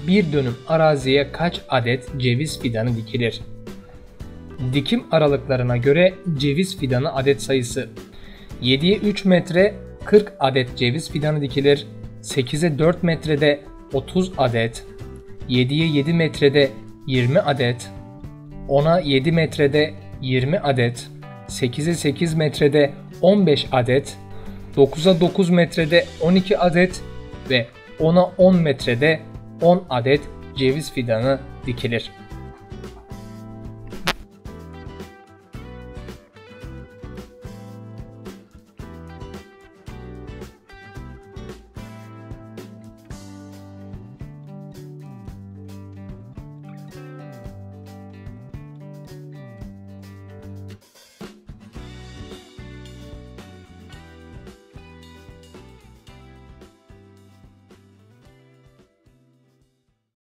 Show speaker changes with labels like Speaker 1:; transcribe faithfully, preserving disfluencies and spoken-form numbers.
Speaker 1: bir dönüm araziye kaç adet ceviz fidanı dikilir? Dikim aralıklarına göre ceviz fidanı adet sayısı: yediye üç metre kırk adet ceviz fidanı dikilir, sekize dört metrede otuz adet, yediye yedi metrede yirmi adet, ona yedi metrede yirmi adet, sekize sekiz metrede on beş adet, dokuza dokuz metrede on iki adet ve ona on metrede on adet ceviz fidanı dikilir.